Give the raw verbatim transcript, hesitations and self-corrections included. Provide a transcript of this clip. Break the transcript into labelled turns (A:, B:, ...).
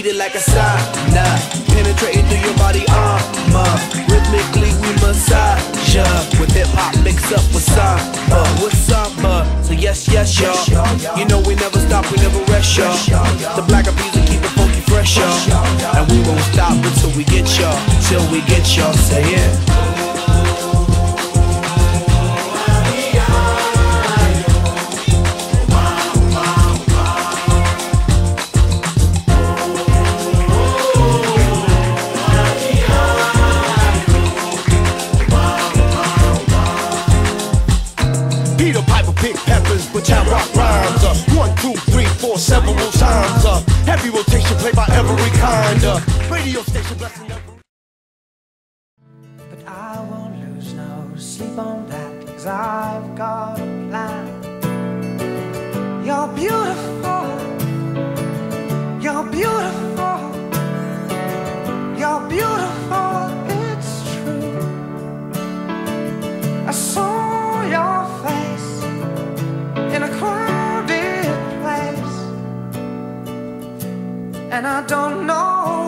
A: beat it like a sauna, penetrating through your body armor. Rhythmically we massage ya, with hip hop mixed up with samba, with samba. So yes, yes, y'all. You know we never stop, we never rest, y'all. The black of music keep it funky fresh, y'all. And we won't stop until we get y'all, till we get y'all. Say it.
B: Peter Piper pick peppers, but I rock rhymes. Uh, one, two, three, four, several times. Uh, heavy rotation played by every kind. Uh, radio station blessing every.
C: But I won't lose no sleep on that, 'cause I've got a plan. You're beautiful. You're beautiful. You're beautiful. It's true. I saw your face in a crowded place, and I don't know